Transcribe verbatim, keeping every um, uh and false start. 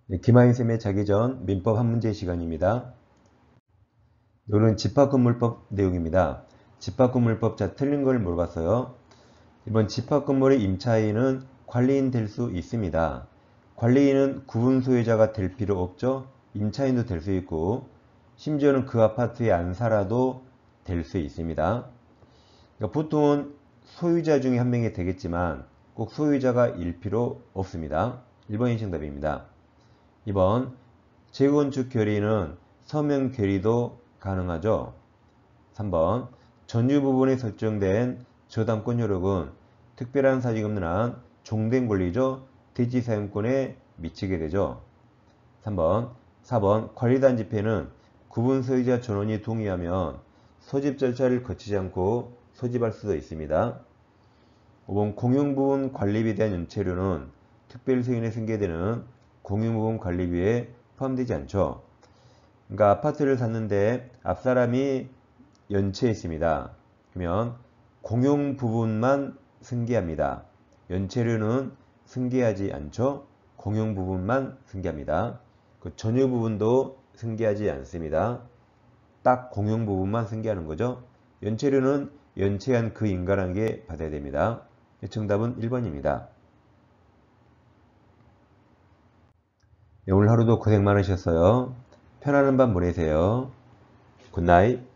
네, 김하인쌤의 자기 전 민법 한 문제 시간입니다. 오늘은 집합건물법 내용입니다. 집합건물법, 자, 틀린 걸 물어봤어요. 이번 집합건물의 임차인은 관리인 될 수 있습니다. 관리인은 구분 소유자가 될 필요 없죠. 임차인도 될 수 있고, 심지어는 그 아파트에 안 살아도 될 수 있습니다. 그러니까 보통은 소유자 중에 한 명이 되겠지만 꼭 소유자가 일 필요 없습니다. 일 번이 정답입니다. 이 번 재건축 결의는 서명 결의도 가능하죠. 삼 번 전유 부분에 설정된 저당권 효력은 특별한 사정이 없는 한 종된 권리죠. 대지 사용권에 미치게 되죠. 삼 번 사 번 관리단 집회는 구분 소유자 전원이 동의하면 소집 절차를 거치지 않고 소집할 수도 있습니다. 오 번 공용부분 관리비에 대한 연체료는 특별소유인에 승계되는 공용부분 관리비에 포함되지 않죠. 그러니까 아파트를 샀는데 앞사람이 연체했습니다. 그러면 공용 부분만 승계합니다. 연체료는 승계하지 않죠. 공용 부분만 승계합니다. 그 전유 부분도 승계하지 않습니다. 딱 공용 부분만 승계하는 거죠. 연체료는 연체한 그 인간에게 받아야 됩니다. 정답은 일 번입니다. 네, 오늘 하루도 고생 많으셨어요. 편안한 밤 보내세요. 굿나잇.